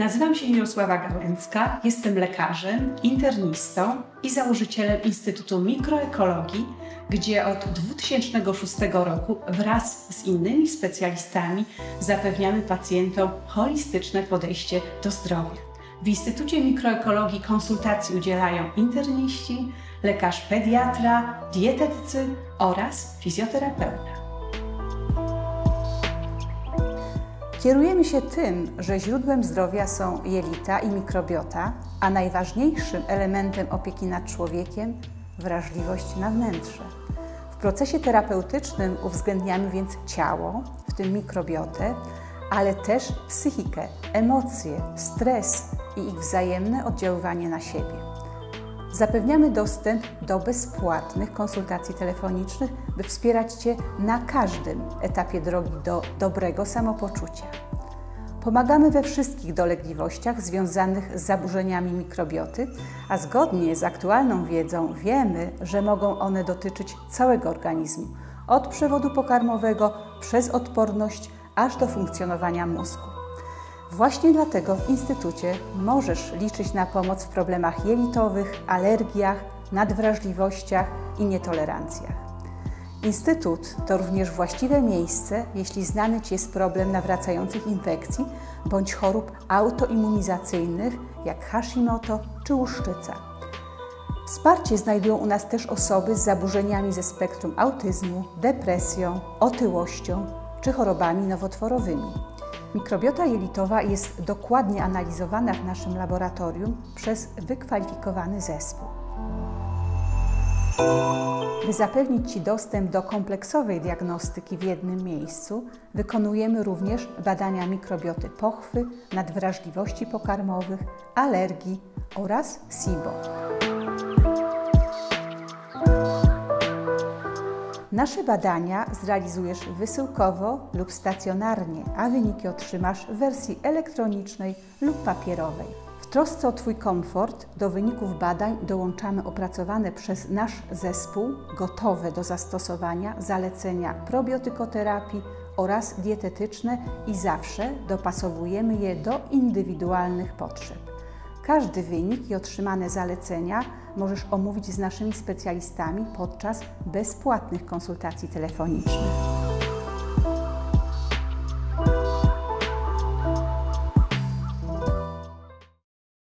Nazywam się Mirosława Gałęcka, jestem lekarzem, internistą i założycielem Instytutu Mikroekologii, gdzie od 2006 roku wraz z innymi specjalistami zapewniamy pacjentom holistyczne podejście do zdrowia. W Instytucie Mikroekologii konsultacji udzielają interniści, lekarz pediatra, dietetycy oraz fizjoterapeuta. Kierujemy się tym, że źródłem zdrowia są jelita i mikrobiota, a najważniejszym elementem opieki nad człowiekiem wrażliwość na wnętrze. W procesie terapeutycznym uwzględniamy więc ciało, w tym mikrobiotę, ale też psychikę, emocje, stres i ich wzajemne oddziaływanie na siebie. Zapewniamy dostęp do bezpłatnych konsultacji telefonicznych, by wspierać Cię na każdym etapie drogi do dobrego samopoczucia. Pomagamy we wszystkich dolegliwościach związanych z zaburzeniami mikrobioty, a zgodnie z aktualną wiedzą wiemy, że mogą one dotyczyć całego organizmu, od przewodu pokarmowego przez odporność aż do funkcjonowania mózgu. Właśnie dlatego w Instytucie możesz liczyć na pomoc w problemach jelitowych, alergiach, nadwrażliwościach i nietolerancjach. Instytut to również właściwe miejsce, jeśli znany Ci jest problem nawracających infekcji bądź chorób autoimmunizacyjnych jak Hashimoto czy łuszczyca. Wsparcie znajdują u nas też osoby z zaburzeniami ze spektrum autyzmu, depresją, otyłością czy chorobami nowotworowymi. Mikrobiota jelitowa jest dokładnie analizowana w naszym laboratorium przez wykwalifikowany zespół. By zapewnić Ci dostęp do kompleksowej diagnostyki w jednym miejscu, wykonujemy również badania mikrobioty pochwy, nadwrażliwości pokarmowych, alergii oraz SIBO. Nasze badania zrealizujesz wysyłkowo lub stacjonarnie, a wyniki otrzymasz w wersji elektronicznej lub papierowej. W trosce o Twój komfort do wyników badań dołączamy opracowane przez nasz zespół, gotowe do zastosowania zalecenia probiotykoterapii oraz dietetyczne i zawsze dopasowujemy je do indywidualnych potrzeb. Każdy wynik i otrzymane zalecenia możesz omówić z naszymi specjalistami podczas bezpłatnych konsultacji telefonicznych.